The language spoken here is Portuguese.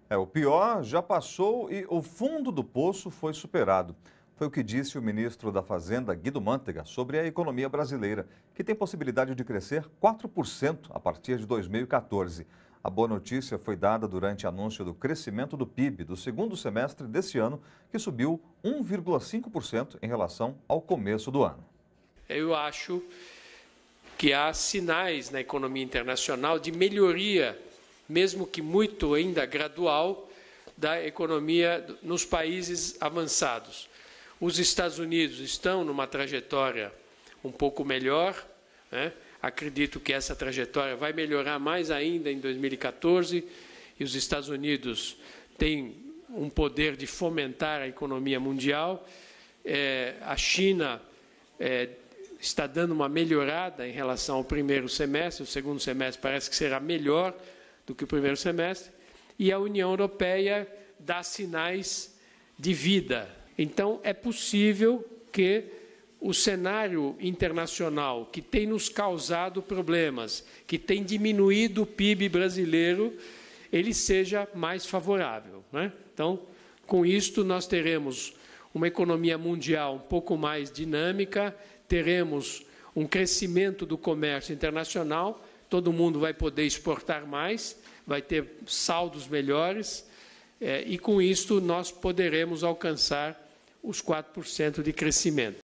O pior já passou e o fundo do poço foi superado. Foi o que disse o ministro da Fazenda, Guido Mantega, sobre a economia brasileira, que tem possibilidade de crescer 4% a partir de 2014. A boa notícia foi dada durante o anúncio do crescimento do PIB do segundo semestre desse ano, que subiu 1,5% em relação ao começo do ano. Eu acho que há sinais na economia internacional de melhoria, mesmo que muito ainda gradual, da economia nos países avançados. Os Estados Unidos estão numa trajetória um pouco melhor, né? Acredito que essa trajetória vai melhorar mais ainda em 2014, e os Estados Unidos têm um poder de fomentar a economia mundial. A China está dando uma melhorada em relação ao primeiro semestre, o segundo semestre parece que será melhor do que o primeiro semestre, e a União Europeia dá sinais de vida. Então, é possível que o cenário internacional, que tem nos causado problemas, que tem diminuído o PIB brasileiro, ele seja mais favorável, né? Então, com isto, nós teremos uma economia mundial um pouco mais dinâmica, teremos um crescimento do comércio internacional, todo mundo vai poder exportar mais, vai ter saldos melhores, e com isto nós poderemos alcançar os 4% de crescimento.